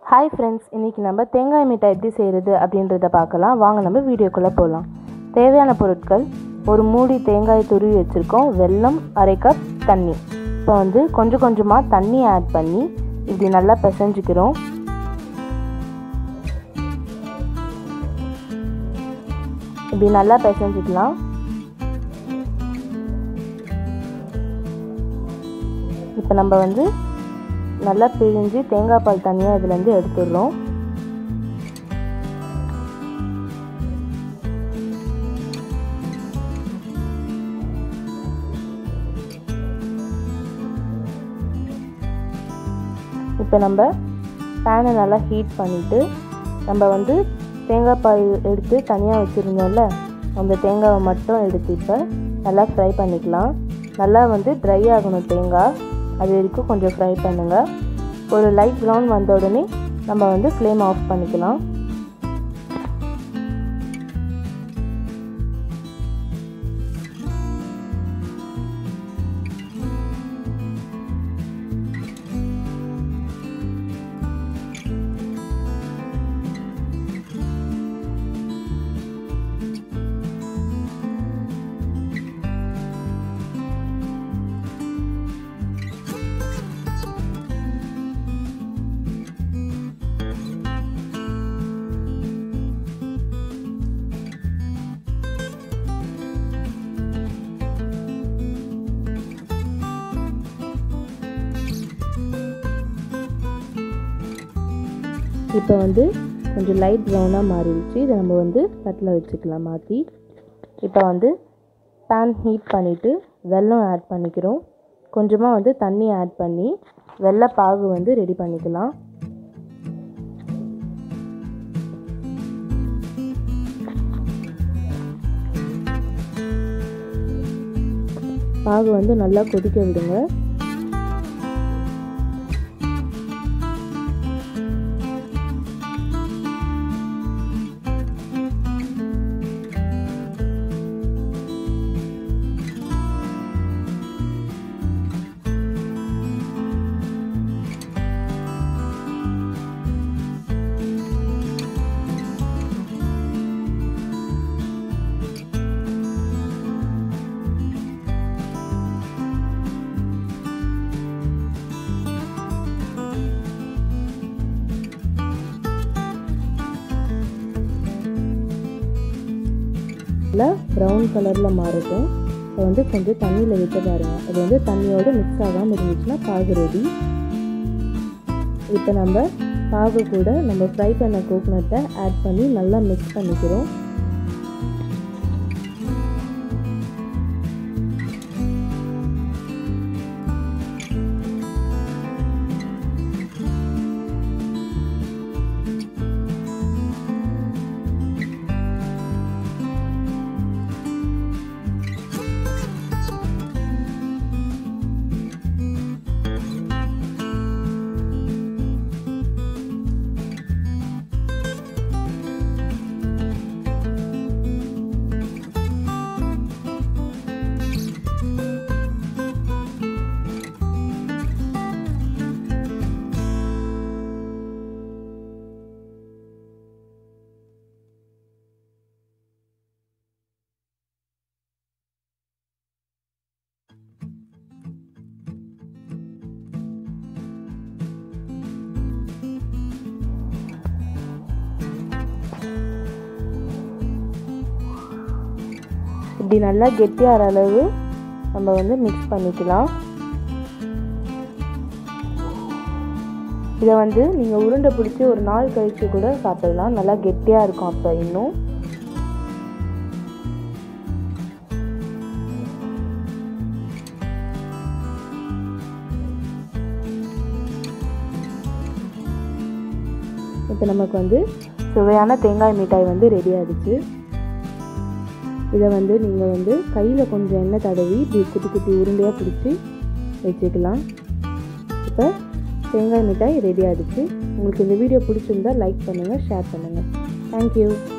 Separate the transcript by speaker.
Speaker 1: Hi friends, இன்றைக்கி நம்ம தேங்காய் மிட்டாய் எப்படி செய்கிறது அப்படின்றத பார்க்கலாம். வாங்க நம்ம வீடியோக்குள்ளே போகலாம். தேவையான பொருட்கள்: ஒரு மூடி தேங்காய் துருவி வச்சுருக்கோம், வெல்லம், அரை கப் தண்ணி. இப்போ கொஞ்சம் கொஞ்சமாக தண்ணி ஆட் பண்ணி இப்படி நல்லா பிசைஞ்சிக்கிறோம். இப்படி நல்லா பிசைஞ்சிக்கலாம். இப்போ நம்ம நல்லா பிழிஞ்சு தேங்காய் பால் தனியாக இதுலேருந்து எடுத்துடுறோம். இப்போ நம்ம பேனை நல்லா ஹீட் பண்ணிவிட்டு நம்ம தேங்காய் பால் எடுத்து தனியாக வச்சுருந்தோம்ல, அந்த தேங்காவை மட்டும் எடுத்து இப்போ நல்லா ஃப்ரை பண்ணிக்கலாம். நல்லா ட்ரை ஆகணும் தேங்காய், அது வரைக்கும் கொஞ்சம் ஃப்ரை பண்ணுங்கள். ஒரு லைட் ப்ரௌன் வந்த உடனே நம்ம ஃப்ளேம் ஆஃப் பண்ணிக்கலாம். இப்போ கொஞ்சம் லைட் ப்ரௌனாக மாறிடுச்சு. இதை நம்ம தட்டில் வச்சுக்கலாம் மாற்றி. இப்போ பேன் ஹீட் பண்ணிவிட்டு வெல்லம் ஆட் பண்ணிக்கிறோம். கொஞ்சமாக தண்ணி ஆட் பண்ணி வெல்ல பாகு ரெடி பண்ணிக்கலாம். பாகு நல்லா கொதிக்க விடுங்க. ப்ரௌன் கலரில் மாறட்டும். இப்போ கொஞ்சம் தண்ணியில் விட்டு பாருங்கள். அது தண்ணியோடு மிக்ஸ் ஆகாமல் இருந்துச்சுன்னா பாகு ரெடி. இப்போ நம்ம பாகு கூட நம்ம ஃப்ரை பண்ண கோகோனட்டை ஆட் பண்ணி நல்லா மிக்ஸ் பண்ணிக்கிறோம். இப்படி நல்லா கெட்டியாகிற அளவு நம்ம மிக்ஸ் பண்ணிக்கலாம். இதை நீங்கள் உருண்டை பிடிச்சி ஒரு நாள் கழித்து கூட சாப்பிடலாம். நல்லா கெட்டியாக இருக்கும். அப்போ இன்னும் இப்போ நமக்கு சுவையான தேங்காய் மிட்டாய் ரெடி ஆகிடுச்சு. இதை நீங்கள் கையில் கொஞ்சம் எண்ணெய் தடவி இப்படி குட்டி குட்டி உருண்டையாக பிடிச்சி வச்சுக்கலாம். இப்போ தேங்காய் மிட்டாய் ரெடி ஆகிடுச்சு. உங்களுக்கு இந்த வீடியோ பிடிச்சிருந்தா லைக் பண்ணுங்கள், ஷேர் பண்ணுங்கள். தேங்க்யூ.